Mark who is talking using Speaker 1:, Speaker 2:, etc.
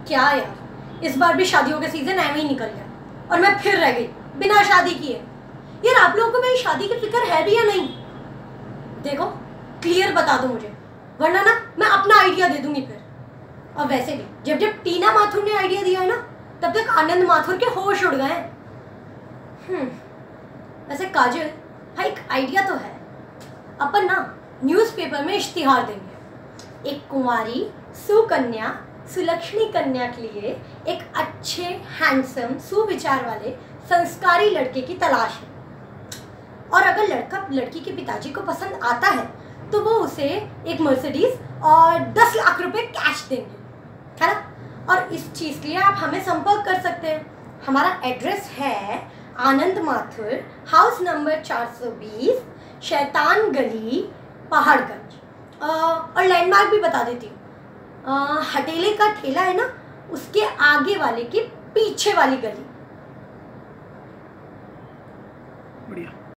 Speaker 1: क्या यार, इस बार भी शादियों के सीजन ऐਵੇਂ ही निकल गया और मैं फिर रह गई बिना शादी किए। यार आप लोगों को मेरी शादी की फिक्र है भी या नहीं? देखो क्लियर बता दो मुझे, वरना ना मैं अपना आइडिया दे दूंगी फिर। और वैसे भी जब जब टीना माथुर ने आइडिया दिया है ना, तब तक आनंद माथुर के होश उड़ गए हैं। वैसे काजल भाई, एक आइडिया तो है। अपन ना न्यूज़पेपर में इश्तिहार देंगे, एक कुंवारी सुकन्या सुलक्षणी कन्या के लिए एक अच्छे हैंडसम सुविचार वाले संस्कारी लड़के की तलाश है। और अगर लड़का लड़की के पिताजी को पसंद आता है तो वो उसे एक मर्सिडीज और 10 लाख रुपए कैश देंगे, है ना। और इस चीज़ के लिए आप हमें संपर्क कर सकते हैं। हमारा एड्रेस है आनंद माथुर, हाउस नंबर 420, शैतान गली, पहाड़गंज। और लैंडमार्क भी बता देती हूँ, हटेले का ठेला है ना, उसके आगे वाले के पीछे वाली गली।
Speaker 2: बढ़िया।